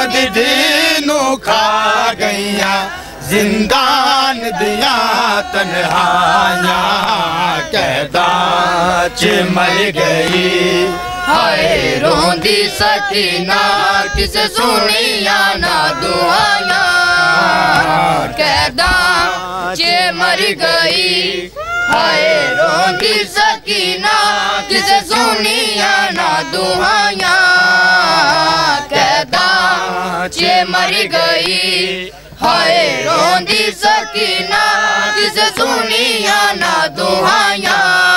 दीनू खा गईया जिंदान दिया तन्हाइया कैदा च मर गई हाय रोंदी सकीना किसे सुनिया ना दुआया कैदा च मर गई हाय रोंदी सकीना किसे सुनिया ना दुआया कैदा च मर गई हाय रोंदी सकीना किसे सुनिया ना दुआया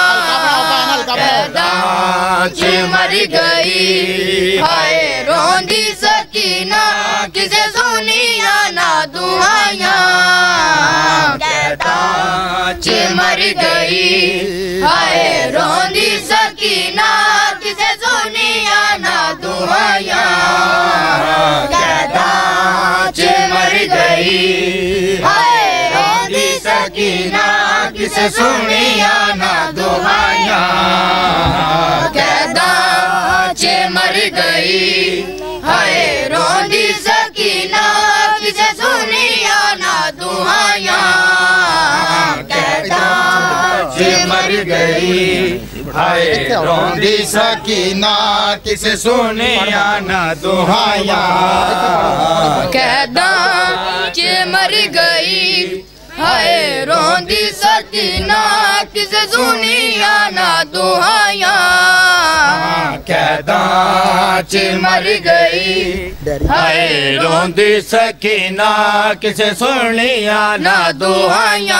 कैदा च मर गई हाय रोंदी सकीना किसे सुनिया ना दुआया कैदा च मर गई हाय रोंदी सकीना किसे सुनिया ना दुआया कैदा च मर गई हाय रोंदी सकीना किसे सुनिया ना दुआया कैदा च मर गई हाय रोंदी सकीना किसे सुनिया ना दुआया कैदा च मर गई हाय रोंदी सकीना किसे सुनिया ना दुआया कैदा च मर गई हाय रोंदी सकीना किसे सुनिया ना दुआया कैदा च मर गई हाय रोंदी सकीना किसे सुनिया ना दुआया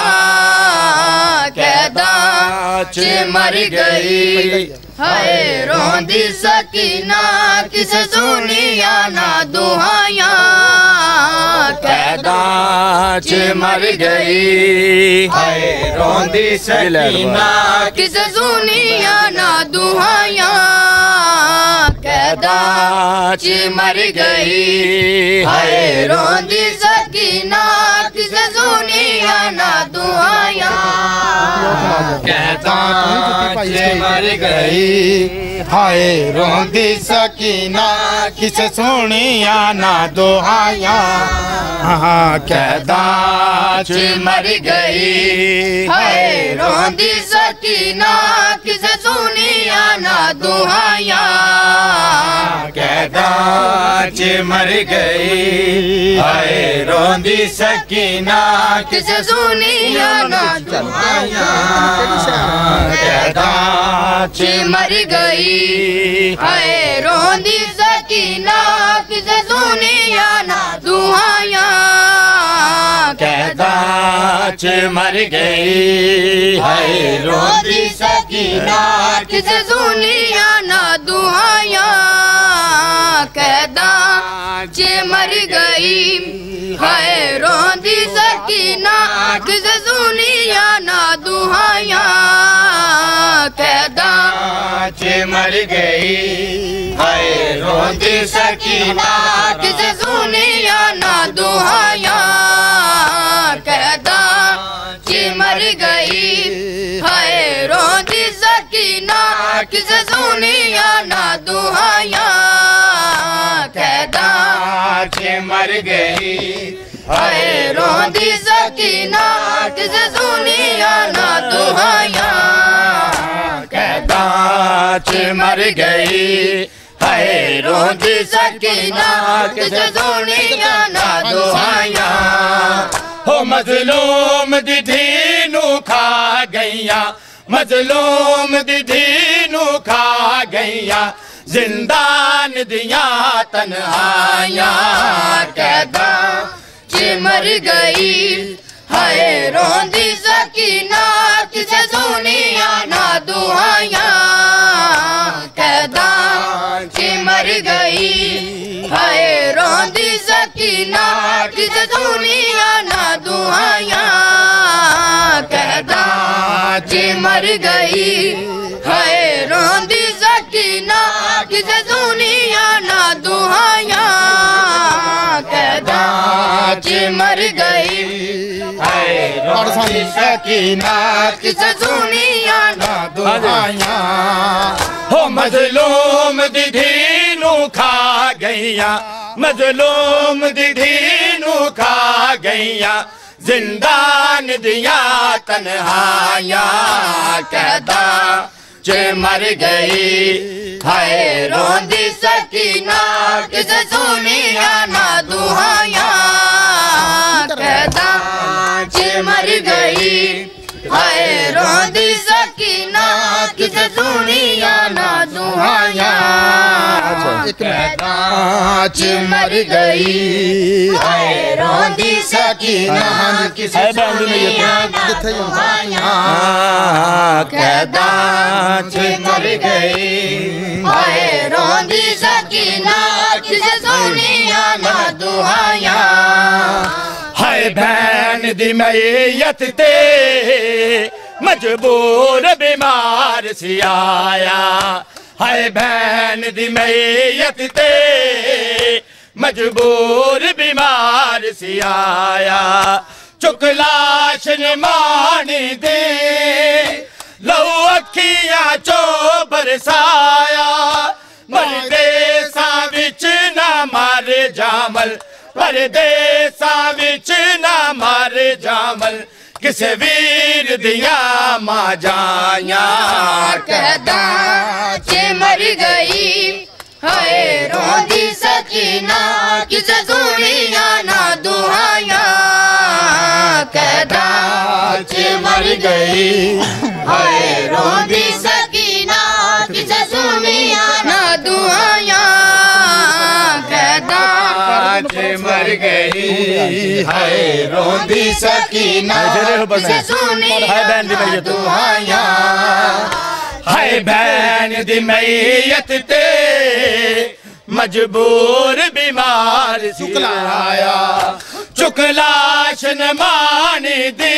कैदा च मर गई हाय रोंदी सकीना किसे सुनिया ना दुआया कैदा च मर गई हाय रोंदी सकीना किसे सुनिया ना दुआया कैदा च मर गई हाय रोंदी सकीना किसे सुनिया ना दुआया कैदा च मर गई हाय रोंदी सकीना किसे सुनिया ना दुआया कैदा च मर गई हाय रोंदी सकीना किसे सुनिया ना दुआया कैदा च मर गई हाय रोंदी सकीना किसे सुनिया ना दुआया कैदा च मर गई हाय रोंदी सकीना किसे सुनिया ना दुआया कैदा च मर गई हाय रोंदी सकीना किसे सुनिया ना दुआया कैदा च मर गई हाय रोंदी सकीना किसे सुनिया ना दुआया कैदा च मर गई हाय रोंदी सकीना किसे सुनिया ना दुआया कैदा च मर गई हाय रोंदी सकीना किसे सुनिया ना दुआया कैदा च मर गई हाय रोंदी सकीना किसे सुनिया ना दुआया कैदा च मर गई हाय रोंदी सकीना किसे सुनिया ना दुआया हो मजलूम दी धीनू खा गईया मजलूम दी धीनू खा गईया जिंदान दिया तन्हाइया कैदा च मर गई हाय रोंदी सकीना किसे सुनिया ना दुआया कैदा च मर गई हाय रोंदी सकीना किसे सुनिया ना दुआया कैदा च मर गई हाय रोंदी सकीना किसे सुनिया ना दुआया कैदा च मर गई हाय रोंदी सकीना किसे सुनिया ना दुआया हो मजलूम दी धीनू खा गईया मजलूम दी धीनू खा गईया जिंदान दिया तन्हाया कहदा चे मर गई हाय रोंदी सकीना किसे सुनिया ना दुआया कहदा चे मर गई हाय रोंदी सकीना किसे सुनिया ना दुआया कहदा चे मर गई हाय रोंदी सकीना किसे सुनिया ना दुआया कहदा चे मर गई हाय रोंदी सकीना किसे सुनिया ना दुआया हाय बहन दी मैयत ते मजबूर बीमार सी आया हाय बहन दी मैयत ते मजबूर बीमार सी आया चुक लाश ने मानी दे लहू अखियां चो बरसाया परदेसा विच ना मार जामल परदेसा विच ना मार जामल किसे वीर दिया मां जाया कहदा चे मर गई हाय रोंदी सकीना किसे सुनिया ना दुआया कहदा चे मर गई हाय रोंदी सकीना किसे सुनिया ना दुआया कहदा चे मर गई हाय रोंदी सकीना किसे सुनिया ना दुआया हाय बहन दी मैयत ते मजबूर बीमार चुकलाया चुक लाश न मानी दी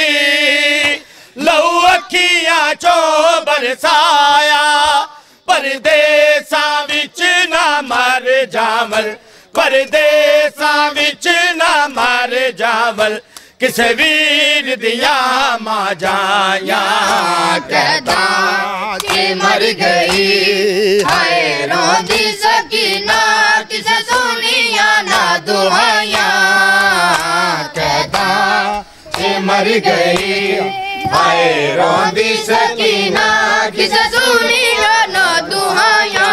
लहू अखियां चो बरसाया परदेसा विच ना मर जावल परदेसा विच ना मर जावल किसे वीर दिया मां जाया कहदा चे मर गई हाय रोंदी सकीना किसे सुनिया ना दुआया कहदा चे मर गई हाय रोंदी सकीना किसे सुनिया ना दुआया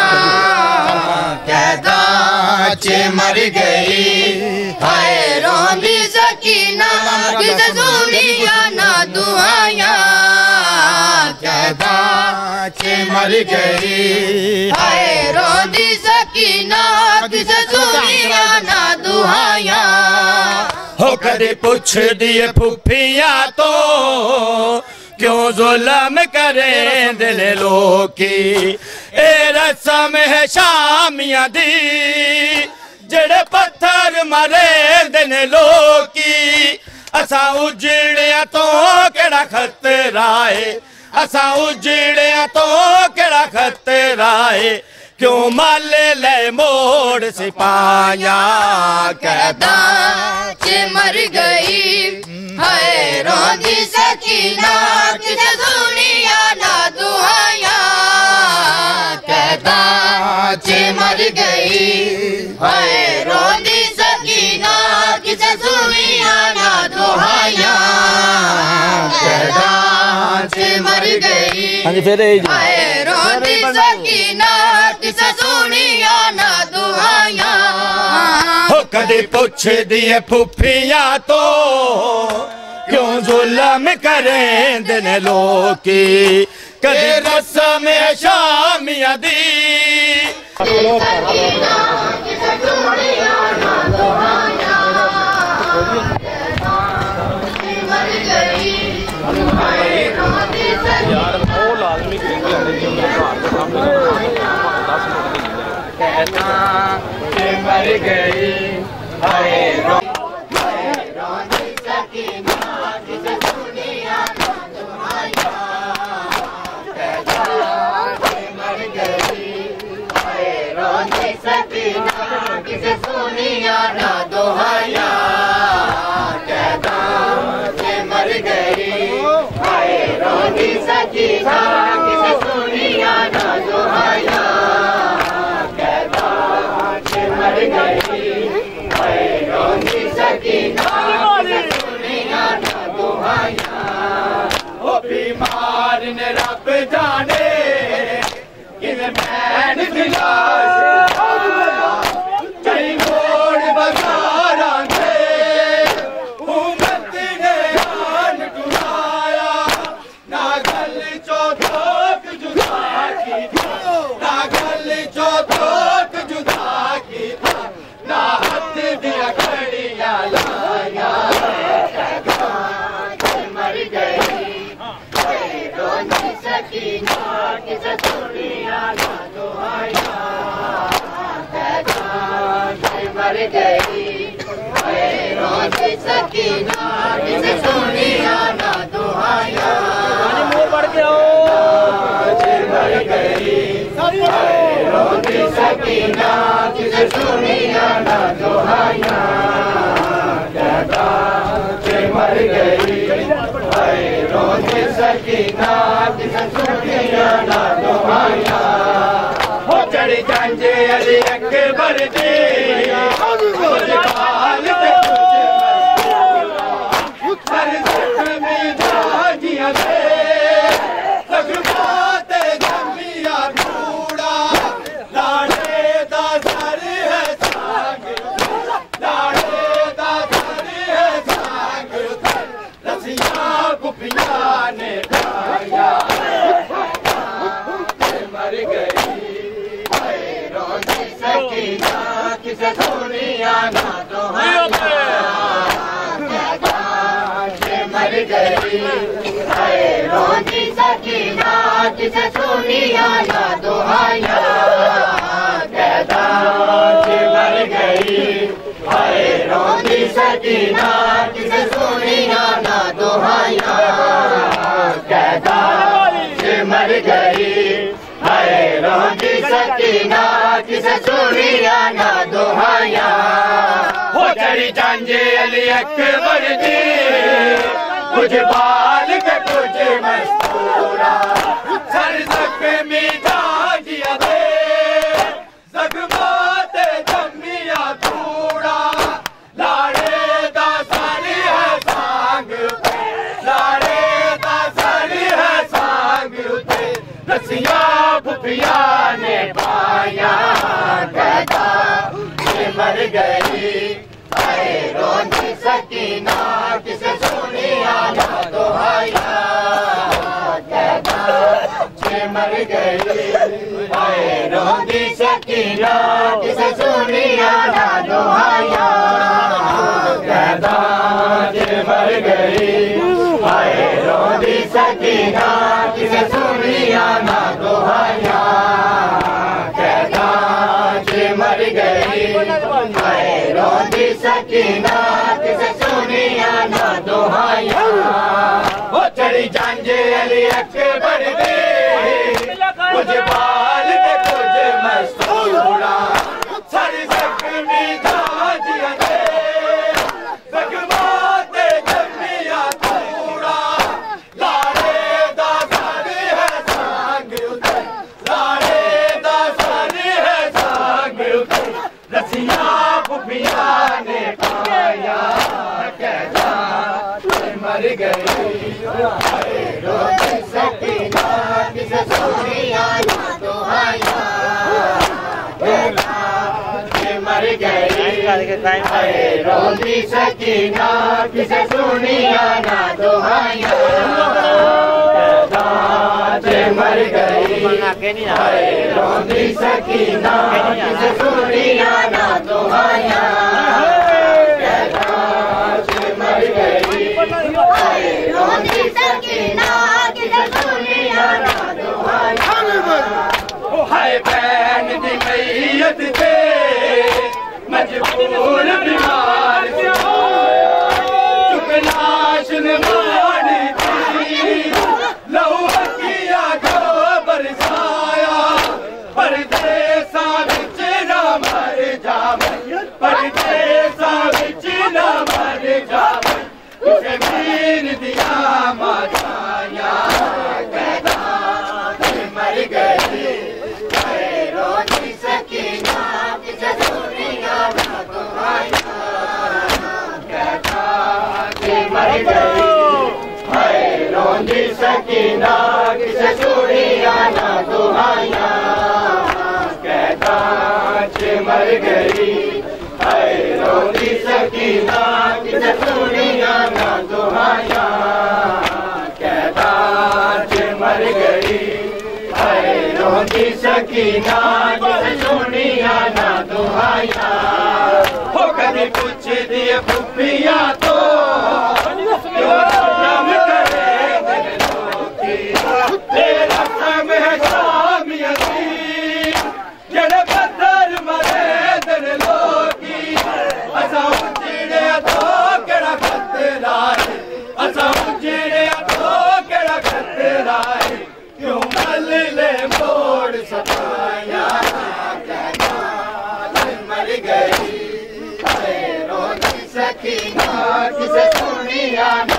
कहदा चे मर गई हाय रोंदी सकीना किसे सुनिया ना दुआया कहदा चे मर गई हाय रोंदी सकीना किसे सुनिया ना दुआया हो कदे पुछ दिए फुफिया तो क्यों जुल्म करें दिल लोकी ए रस्म है शामिया दी जड़े पत्थर मरे दिन लोकी असा उजड़िया तो केड़ा खतरा है असा उजड़िया तो केड़ा खतरा है क्यों माल ले मोड़ सिपाया कहदा चे मर गई हाय रोंदी सकीना किसे सुनिया ना दुआया कहदा चे मर गई हाय रोंदी सकीना किसे सुनिया ना दुआया कहदा चे मर गई हाय रोंदी सकीना किसे सुनिया ना दुआया हो कदे पुछ दिए फुफिया तो क्यों जुल्म करें दिन लोकी कदे रस्म है शामिया दी मर गई हाय रोंदी सकीना किसे सुनिया ना दुआया कहदा मर गई हाय रोंदी सकीना किसे सुनिया ना दुआया कहदा मर गई मर गई रोंदी सकीना किसे सुनिया ना दुआया मुंह बढ़ के आओ मर गई रोंदी सकीना किसे सुनिया ना दुआया मर गई रोंदी सकीना किसे सुनिया ना दुआया हो चढ़ी जांजे अली अकबर दी कुछ बाल हर जख्मी जागिया दे जख्माते जमिया कूड़ा लाड़े दा सर है सांग लाड़े दा सर है सांग रसिया कुपिया ने खाया मर गई रोंदी सकीना किसे सुनिया ना दुआया मर गई रोंदी सकीना किसे सुनिया ना दुआया कहता मर गई रोंदी सकीना किसे सुनिया ना दुआया कहता मर गई रोंदी सकीना किसे सुनिया ना दुआया हो चढ़ी जांजे अली अकबर दी कुछ बाल के कुछ मस्तूरा सर जख्मी जागिया दे जख्माते जमिया कूड़ा लाड़े दा सर है सांग लाड़े दा सर है सांग उते रसिया भुपिया ने पाया कहता मर गई रोंदी सकीना किसे सुनिया ना दुआया कहता मर गई रोंदी सकीना किसे सुनिया ना दुआया कहता मर गई रोंदी सकीना किसे सुनिया ना दुआया कहता मर गई रोंदी सकीना किसे सुनिया ना दुआया वो चढ़ी जांजे अली अकबर दी कुछ बाल के कुछ मस्तूरा सर जख्मी जागिया दे जख्माते जमिया कूड़ा लाड़े दा सर है सांग लाड़े दा सर है सांग रसिया भुपिया ने पाया कहता मर गई रोंदी सकीना किसे सुनिया ना दुआया मर गई रोंदी सकीना किसे सुनिया ना दुआया मर गई रोंदी सकीना किसे सुनिया ना दुआया मर गई रोंदी सकीना किसे सुनिया ना दुआया हाय बहन दी मैयत थे मजबूर बीमार चुकलाश मारी थी लहू किया गो बरसाया परदेसा बिच ना मर जावे परदेसा बिच ना मर जावे उसे मीर दिया माया कहता मर गई रोंदी सकीना किसे सुनिया ना दुआया कहता मर गई रोंदी सकीना किसे सुनिया ना दुआया कहता मर गई रोंदी सकीना किसे सुनिया ना दुआया कहता मर गई रोंदी सकीना किसे सुनिया ना दुआया हो कभी पूछ दिए भुपिया तो रम करे दिल लोकी तेरा सम है कामियती जड़ पत्थर मरे दिल लोकी असा उजड़े तो केड़ा खतरा है असा उजड़े तो केड़ा खतरा है क्यों मल ले मोड़ सताया मर गई रोनी सकीना किसे सुनिया